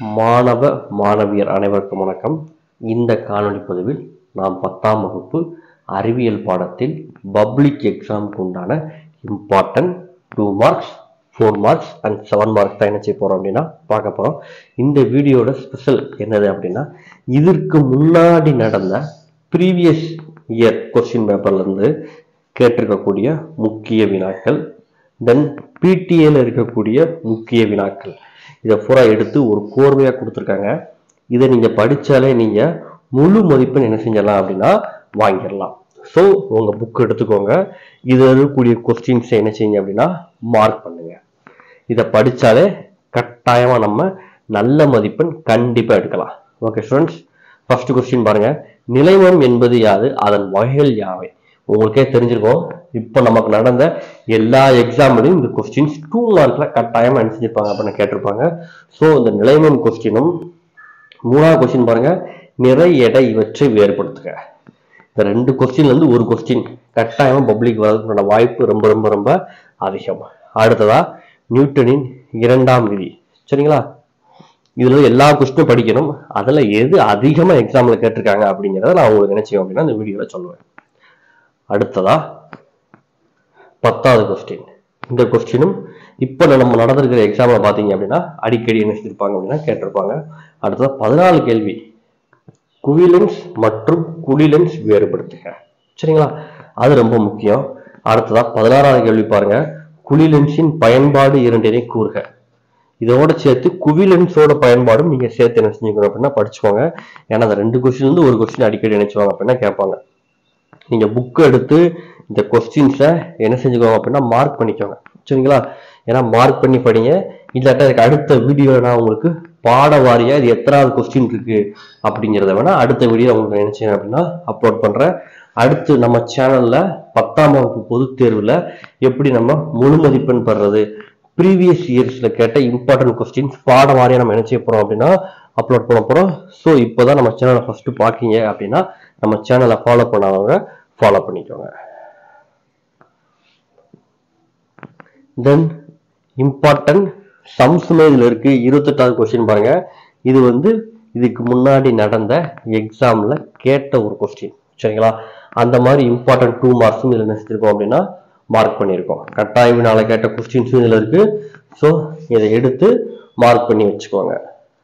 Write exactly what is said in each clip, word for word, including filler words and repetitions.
மாணவ மாணவியர் அனைவருக்கும் வணக்கம். இந்த காணொளி பதிவில் நாம் பத்தாம் வகுப்பு அறிவியல் பாடத்தில் பப்ளிக் எக்ஸாமுக்கு உண்டான important two marks four marks and seven marks தான் என்ன செய்ய போகிறோம் அப்படின்னா பார்க்க போகிறோம். இந்த வீடியோட ஸ்பெஷல் என்னது அப்படின்னா, இதற்கு முன்னாடி நடந்த ப்ரீவியஸ் இயர் கொஸ்டின் பேப்பர்லேருந்து கேட்டிருக்கக்கூடிய முக்கிய வினாக்கள், தென் பிடிஏல இருக்கக்கூடிய முக்கிய வினாக்கள், இதை பூரா எடுத்து ஒரு கோர்வையாக கொடுத்துருக்காங்க. இதை நீங்கள் படித்தாலே நீங்கள் முழு மதிப்பெண் என்ன செஞ்சிடலாம் அப்படின்னா வாங்கிடலாம். ஸோ உங்கள் புக் எடுத்துக்கோங்க, இதில் இருக்கக்கூடிய கொஸ்டின்ஸை என்ன செய்யுங்க அப்படின்னா மார்க் பண்ணுங்க. இதை படித்தாலே கட்டாயமாக நம்ம நல்ல மதிப்பெண் கண்டிப்பாக எடுக்கலாம். ஓகே ஸ்டூடெண்ட்ஸ், ஃபர்ஸ்ட் கொஸ்டின் பாருங்க. நிலைமம் என்பது யாது, அதன் வகைகள் யாவை? உங்களுக்கே தெரிஞ்சிருக்கும், இப்போ நமக்கு நடந்த எல்லா எக்ஸாம்லையும் இந்த கொஸ்டின்ஸ் டூ மார்க்ல கட்டாயமா என்ன செஞ்சிருப்பாங்க அப்படின்னு கேட்டிருப்பாங்க. ஸோ இந்த நிலைமம் கொஸ்டினும் மூணாவது கொஸ்டின் பாருங்க, நிறை எடை இவற்றை வேறுபடுத்துக. இந்த ரெண்டு கொஸ்டின்ல இருந்து ஒரு கொஸ்டின் கட்டாயமா பப்ளிக் வரதுக்கான வாய்ப்பு ரொம்ப ரொம்ப ரொம்ப அதிகம். அடுத்ததா நியூட்டனின் இரண்டாம் விதி. சரிங்களா, இதுல எல்லா கொஸ்டினும் படிக்கணும். அதுல எது அதிகமா எக்ஸாம்ல கேட்டிருக்காங்க அப்படிங்கிறத நான் உங்களுக்கு என்ன செய்வேன் அப்படின்னா இந்த வீடியோல சொல்லுவேன். அடுத்ததா பத்தாவது கொஸ்டின். இந்த கொஸ்டினும் இப்போ நம்ம நடந்திருக்கிற எக்ஸாம்ல பாத்தீங்க அப்படின்னா அடிக்கடி என்ன செஞ்சிருப்பாங்க அப்படின்னா கேட்டிருப்பாங்க. அடுத்ததா பதினாலு கேள்வி, குவிலென்ஸ் மற்றும் குடிலென்ஸ் வேறுபடுத்துக. சரிங்களா, அது ரொம்ப முக்கியம். அடுத்ததா பதினாறாவது கேள்வி பாருங்க, குளிலென்ஸின் பயன்பாடு இரண்டினை கூறுக. இதோட சேர்த்து குவிலென்ஸோட பயன்பாடும் நீங்க சேர்த்து என்ன செஞ்சுக்கணும் அப்படின்னா படிச்சுக்கோங்க. ஏன்னா அந்த ரெண்டு கொஸ்டின் வந்து ஒரு கொஸ்டின் அடிக்கடி நினைச்சுவாங்க அப்படின்னா கேட்பாங்க. நீங்க புக் எடுத்து இந்த கொஸ்டின்ஸை என்ன செஞ்சுக்கோங்க அப்படின்னா மார்க் பண்ணிக்கோங்க. சரிங்களா, ஏன்னா மார்க் பண்ணி படிங்க. இல்லாட்டா அதுக்கு அடுத்த வீடியோ நான் உங்களுக்கு பாட வாரியா இது எத்தனாவது கொஸ்டின் இருக்கு அப்படிங்கிறத வேணா அடுத்த வீடியோ உங்களுக்கு என்ன செய்யணும் அப்படின்னா அப்லோட் பண்றேன். அடுத்து நம்ம சேனல்ல பத்தாம் வகுப்பு பொது தேர்வுல எப்படி நம்ம முழு மதிப்பெண் பெறுறது, ப்ரீவியஸ் இயர்ஸ்ல கேட்ட இம்பார்ட்டன்ட் கொஸ்டின்ஸ் பாட வாரியா நம்ம என்ன செய்ய போறோம் அப்படின்னா அப்லோட் பண்ண போறோம். ஸோ இப்போதான் நம்ம சேனலை ஃபர்ஸ்ட் பாக்கீங்க அப்படின்னா நம்ம சேனலை ஃபாலோ பண்ணாதவங்க ஃபாலோ பண்ணிக்கோங்க. தென் இம்பார்ட்டன்ட் சம்ஸ்மே இதுல இருக்கு. இருபத்தெட்டாவது கொஸ்டின் பாருங்க. இது வந்து இதுக்கு முன்னாடி நடந்த எக்ஸாம்ல கேட்ட ஒரு கொஸ்டின். சரிங்களா, அந்த மாதிரி இம்பார்ட்டன்ட் டூ மார்க்ஸும் இதுல நினைச்சிருக்கோம் அப்படின்னா மார்க் பண்ணியிருக்கோம். கட்டாய வினால கேட்ட கொஸ்டின்ஸும் இதுல இருக்கு. ஸோ இதை எடுத்து மார்க் பண்ணி வச்சுக்கோங்க.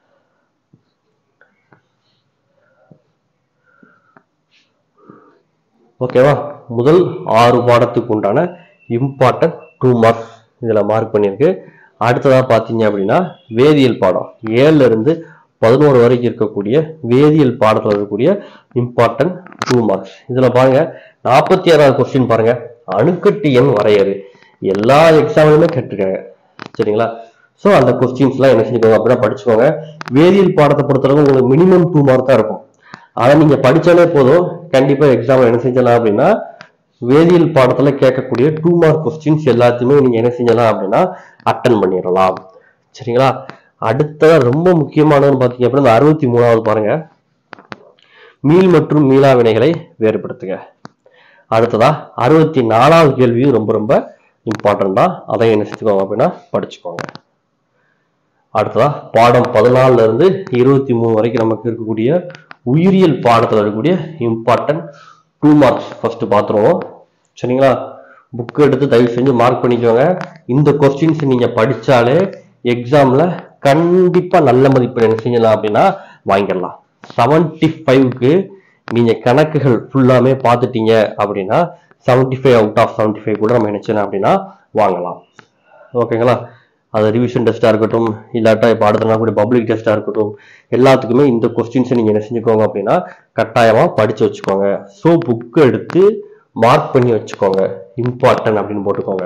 ஓகேவா, முதல் ஆறு பாடத்துக்கு உண்டான இம்பார்ட்டன்ட் டூ மார்க்ஸ் இதுல மார்க் பண்ணியிருக்கு. அடுத்ததா பாத்தீங்க அப்படின்னா வேதியியல் பாடம் ஏழுல இருந்து பதினோரு வரைக்கும் இருக்கக்கூடிய வேதியியல் பாடத்துல இருக்கக்கூடிய இம்பார்ட்டன்ட் டூ மார்க்ஸ். இதுல பாருங்க நாற்பத்தி ஆறாவது கொஸ்டின் பாருங்க, அணுக்கட்டு எண் வரையறு. எல்லா எக்ஸாம்லுமே கேட்டிருக்காங்க. சரிங்களா, ஸோ அந்த கொஸ்டின்ஸ் எல்லாம் என்ன செஞ்சுக்கோங்க அப்படின்னா படிச்சுக்கோங்க. வேதியியல் பாடத்தை பொறுத்தளவு உங்களுக்கு மினிமம் டூ மார்க் தான் இருக்கும். அதை நீங்க படிச்சாலே போதும், கண்டிப்பா எக்ஸாம் என்ன செஞ்சலாம் அப்படின்னா வேதியியல் பாடத்துல கேட்கக்கூடிய டூ மார்க் கொஸ்டின்ஸ் எல்லாத்தையுமே நீங்க என்ன செஞ்சலாம் அப்படின்னா அட்டன் பண்ணிடலாம். சரிங்களா, அடுத்த ரொம்ப முக்கியமானதுன்னு பாத்தீங்க அப்படின்னா அறுபத்தி மூணாவது பாருங்க, மீள் மற்றும் மீளா வினைகளை வேறுபடுத்துக. அடுத்ததா அறுபத்தி நாலாவது கேள்வியும் ரொம்ப ரொம்ப இம்பார்ட்டன்ட் தான், அதை என்ன செஞ்சுக்கோங்க அப்படின்னா படிச்சுக்கோங்க. அடுத்ததா பாடம் பதினாலுல இருந்து இருபத்தி மூணு வரைக்கும் நமக்கு இருக்கக்கூடிய உயிரியல் பாடத்துல இருக்கக்கூடிய இம்பார்ட்டன்ட் டூ மார்க்ஸ் ஃபர்ஸ்ட் பாத்துருவோம். சரிங்களா, புக் எடுத்து தயவு செஞ்சு மார்க் பண்ணிக்கோங்க. இந்த கொஸ்டின்ஸ் நீங்க படிச்சாலே எக்ஸாம்ல கண்டிப்பா நல்ல மதிப்பெண் என்ன செஞ்சலாம் அப்படின்னா வாங்கிடலாம். செவன்டி ஃபைவ்க்கு நீங்க கணக்குகள் ஃபுல்லாமே பார்த்துட்டீங்க அப்படின்னா seventy five out of seventy five கூட நம்ம நினைச்சோம் அப்படின்னா வாங்கலாம். ஓகேங்களா, அது ரிவிஷன் டெஸ்டா இருக்கட்டும், இல்லாட்டா இப்போ அடுத்த நாள் கூட பப்ளிக் டெஸ்டா இருக்கட்டும், எல்லாத்துக்குமே இந்த கொஸ்டின்ஸை நீங்க என்ன செஞ்சுக்கோங்க அப்படின்னா கட்டாயமா படிச்சு வச்சுக்கோங்க. ஸோ புக் எடுத்து மார்க் பண்ணி வச்சுக்கோங்க, இம்பார்ட்டன்ட் அப்படின்னு போட்டுக்கோங்க.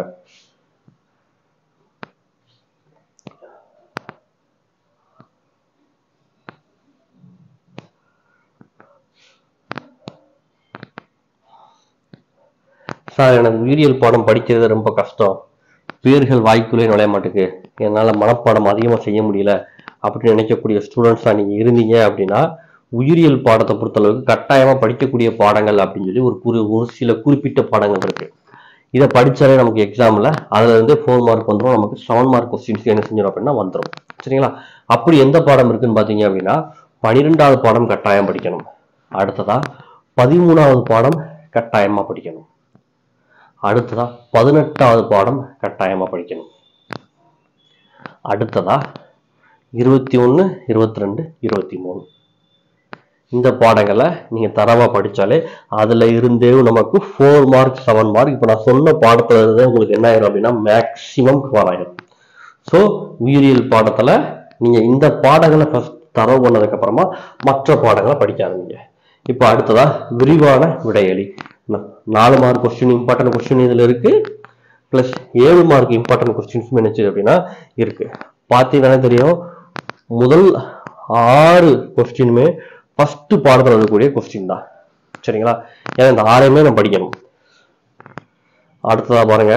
சார் எனக்கு உயிரியல் பாடம் படிக்கிறது ரொம்ப கஷ்டம், பேர்கள் வாய்க்குள்ளே நுழைய மாட்டேங்குது, என்னால் மனப்பாடம் அதிகமாக செய்ய முடியல அப்படின்னு நினைக்கக்கூடிய ஸ்டூடெண்ட்ஸாக நீங்கள் இருந்தீங்க அப்படின்னா உயிரியல் பாடத்தை பொறுத்தளவுக்கு கட்டாயமாக படிக்கக்கூடிய பாடங்கள் அப்படின்னு சொல்லி ஒரு குறி ஒரு சில குறிப்பிட்ட பாடங்கள் இருக்கு. இதை படித்தாலே நமக்கு எக்ஸாமில் அதில் இருந்து ஃபோர் மார்க் வந்துடும், நமக்கு செவன் மார்க் கொஸ்டின்ஸ் என்ன செஞ்சிடும் அப்படின்னா வந்துடும். சரிங்களா? அப்படி எந்த பாடம் இருக்குன்னு பார்த்தீங்க அப்படின்னா பனிரெண்டாவது பாடம் கட்டாயம் படிக்கணும். அடுத்ததா பதிமூணாவது பாடம் கட்டாயமா படிக்கணும். அடுத்ததா பதினெட்டாவது பாடம் கட்டாயமா படிக்கணும். அடுத்ததா இருபத்தி ஒன்று இருபத்தி ரெண்டு இருபத்தி மூணு இந்த பாடங்களை நீங்க தரவா படிச்சாலே அதுல இருந்தே நமக்கு ஃபோர் மார்க் செவன் மார்க் இப்போ நான் சொன்ன பாடத்துல இருந்து உங்களுக்கு என்ன ஆயிரும் அப்படின்னா மேக்சிமம் கவர் ஆயிரும். ஸோ உயிரியல் பாடத்துல நீங்க இந்த பாடங்களை ஃபர்ஸ்ட் தரவு பண்ணதுக்கு அப்புறமா மற்ற பாடங்களை படிக்க ஆரம்பிங்க. இப்போ அடுத்ததா விரிவான விடையளி. நாலு மார்க் கொஸ்டின் இம்பார்ட்டன்ட் கொஸ்டின் இதுல இருக்கு, பிளஸ் ஏழு மார்க் இம்பார்ட்டன்ட் கொஸ்டின்ஸ் நினைச்சு அப்படின்னா இருக்கு. பார்த்தீங்கன்னா தெரியும், முதல் ஆறு கொஸ்டினுமே ஃபர்ஸ்ட் பாடத்தில் இருக்கக்கூடிய கொஸ்டின் தான். சரிங்களா? ஏன்னா இந்த ஆறையுமே நம்ம படிக்கணும். அடுத்ததா பாருங்க,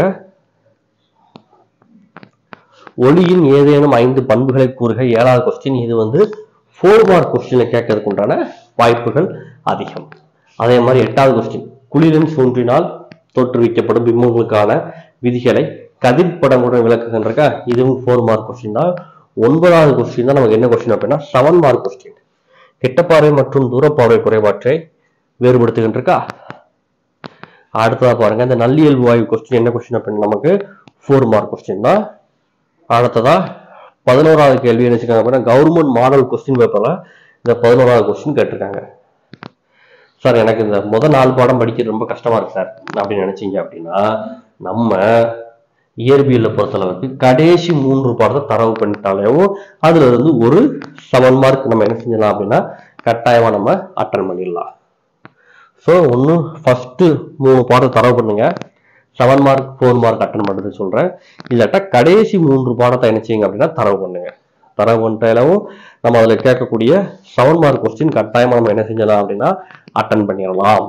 ஒளியின் ஏதேனும் ஐந்து பண்புகளை கூறுக ஏழாவது கொஸ்டின். இது வந்து ஃபோர் மார்க் கொஸ்டின்ல கேட்கறதுக்கு உண்டான வாய்ப்புகள் அதிகம். அதே மாதிரி எட்டாவது கொஸ்டின், குளிரின் தோன்றினால் தோற்றுவிக்கப்படும் பிம்பங்களுக்கான விதிகளை கதிர்படமுடன் விளக்குகின்றக்கா, இதுவும் ஃபோர் மார்க் கொஸ்டின் தான். ஒன்பதாவது கொஸ்டின் தான் நமக்கு என்ன கொஸ்டின் அப்படின்னா செவன் மார்க் கொஸ்டின். கிட்டப்பார்வை மற்றும் தூரப்பார்வை குறைபாட்டை வேறுபடுத்துகின்றக்கா. அடுத்ததா பாருங்க, இந்த நல்லியல்பு வாயு கொஸ்டின் என்ன கொஸ்டின் அப்படின்னா நமக்கு ஃபோர் மார்க் கொஸ்டின் தான். அடுத்ததா பதினோராவது கேள்வி என்ன வச்சுக்காங்க அப்படின்னா கவர்மெண்ட் மாடல் கொஸ்டின் பேப்பர்ல இந்த பதினோராவது கொஸ்டின் கேட்டிருக்காங்க. சார் எனக்கு இந்த முதல் நாலு பாடம் படிக்கிறது ரொம்ப கஷ்டமா இருக்கு சார் அப்படின்னு நினைச்சீங்க அப்படின்னா நம்ம இயற்பியலை பொறுத்தளவுக்கு கடைசி மூன்று பாடத்தை தரவு பண்ணிட்டாலேயும் அதுல இருந்து ஒரு செவன் மார்க் நம்ம என்ன செஞ்சலாம் அப்படின்னா கட்டாயமா நம்ம அட்டன் பண்ணிடலாம். ஸோ ஒன்று ஃபர்ஸ்ட் மூணு பாடத்தை தரவு பண்ணுங்க, seven mark four mark attend பண்ணுறது சொல்றேன். இல்லாட்டா கடைசி மூன்று பாடத்தை என்ன செய்யுங்க அப்படின்னா தரவு பண்ணுங்க. தரவு பண்ணிட்டாலும் நம்ம அதுல கேட்கக்கூடிய செவன் மார்க் கொஸ்டின் கட்டாயமா நம்ம என்ன செஞ்சலாம் அப்படின்னா அட்டன் பண்ணிடலாம்.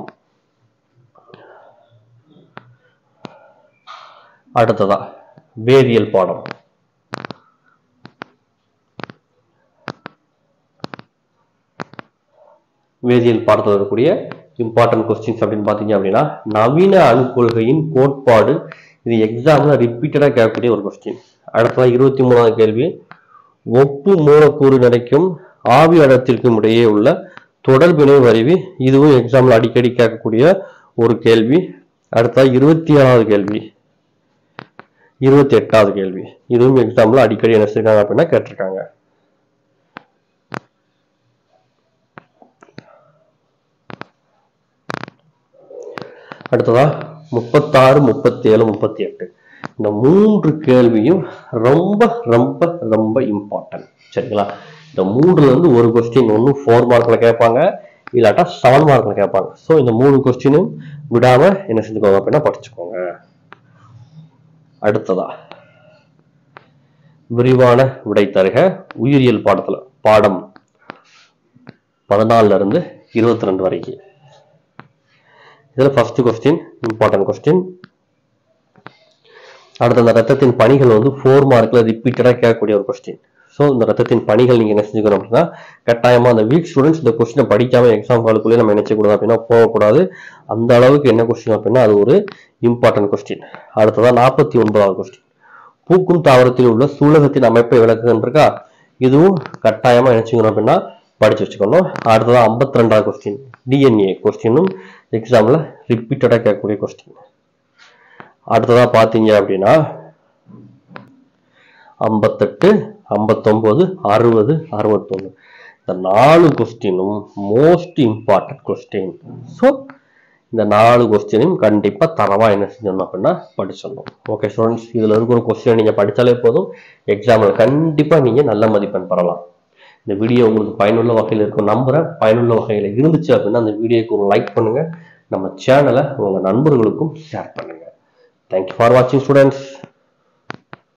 அடுத்ததா வேதியியல் பாடம். வேதியியல் பாடத்தில் இருக்கக்கூடிய இம்பார்ட்டன்ட் கொஸ்டின்ஸ் அப்படின்னு பாத்தீங்க அப்படின்னா நவீன அணுக்கொள்கையின் கோட்பாடு. இது எக்ஸாம்ல ரிப்பீட்டடா கேட்கக்கூடிய ஒரு கொஸ்டின். அடுத்ததா இருபத்தி மூணாவது கேள்வி, ஒப்பு மூலக்கூறு நிலைக்கும் ஆவி அடர்த்திற்கும் இடையே உள்ள தொடர்பினை அறிவி. இதுவும் எக்ஸாம்ல அடிக்கடி கேட்கக்கூடிய ஒரு கேள்வி. அடுத்தா இருபத்தி ஏழாவது கேள்வி, இருபத்தி எட்டாவது கேள்வி, இதுவும் எக்ஸாம்ல அடிக்கடி என்ன செய்யறாங்க அப்படின்னா கேட்டிருக்காங்க. அடுத்ததா முப்பத்தாறு முப்பத்தி ஏழு முப்பத்தி எட்டு இந்த மூன்று கேள்வியும் ரொம்ப ரொம்ப ரொம்ப இம்பார்ட்டன்ட். சரிங்களா? இந்த மூணுல இருந்து ஒரு கொஸ்டின் ஒன்னு ஃபோர் மார்க்ல கேட்பாங்க, இல்லாட்டா செவன் மார்க்ல கேட்பாங்க. ஸோ இந்த மூணு கொஸ்டினும் விடாம என்ன செஞ்சுக்கோங்க அப்படின்னா படிச்சுக்கோங்க. அடுத்ததா விரிவான விடை தருக. உயிரியல் பாடத்துல பாடம் பதினாலுல இருந்து இருபத்தி ரெண்டு வரைக்கும் இதுல ஃபர்ஸ்ட் கொஸ்டின் இம்பார்ட்டன்ட் கொஸ்டின். அடுத்த அந்த ரத்தத்தின் பணிகள் வந்து ஃபோர் மார்க்ல ரிப்பீட்டடா கேட்கக்கூடிய ஒரு கொஸ்டின். ஸோ இந்த ரத்தத்தின் பணிகள் நீங்க என்ன செஞ்சுக்கணும் அப்படின்னா கட்டாயமா அந்த வீக் ஸ்டூடெண்ட்ஸ் இந்த கொஸ்டினை படிக்காம எக்ஸாம் ஹாலுக்குள்ளே நம்ம நினைச்சக்கூடாது அப்படின்னா போகக்கூடாது. அந்த அளவுக்கு என்ன கொஸ்டின் அப்படின்னா அது ஒரு இம்பார்ட்டன்ட் கொஸ்டின். அடுத்ததான் நாற்பத்தி ஒன்பதாவது கொஸ்டின், பூக்கும் தாவரத்தில் உள்ள சூலகத்தின் அமைப்பை விளக்குகின்றக்கா. இதுவும் கட்டாயமா நினைச்சுக்கணும் அப்படின்னா படிச்சு வச்சுக்கணும். அடுத்ததான் ஐம்பத்தி ரெண்டாவது கொஸ்டின், டிஎன்ஏ கொஸ்டினும் எக்ஸாம்ல ரிப்பீட்டடா கேட்கக்கூடிய கொஸ்டின். அடுத்ததா பாத்தீங்க அப்படின்னா ஐம்பத்தெட்டு ஐம்பத்தொன்பது அறுபது அறுபத்தொன்னு இந்த நாலு கொஸ்டினும் மோஸ்ட் இம்பார்ட்டன்ட் கொஸ்டின். ஸோ இந்த நாலு கொஸ்டினையும் கண்டிப்பா தரவா என்ன செஞ்சணும் அப்படின்னா படிச்சிடணும். ஓகே ஸ்டூடெண்ட்ஸ், இதுல இருக்கிற கொஸ்டினை நீங்க படிச்சாலே போதும், எக்ஸாம்ல கண்டிப்பா நீங்க நல்ல மதிப்பெண் பெறலாம். இந்த வீடியோ உங்களுக்கு பயனுள்ள வகையில் இருக்கும் நம்புறேன். பயனுள்ள வகையில் இருந்துச்சு அப்படின்னா அந்த வீடியோக்கு ஒரு லைக் பண்ணுங்க, நம்ம சேனலை உங்க நண்பர்களுக்கும் ஷேர் பண்ணுங்க. தேங்க்யூ ஃபார் வாட்சிங் ஸ்டூடெண்ட்ஸ்.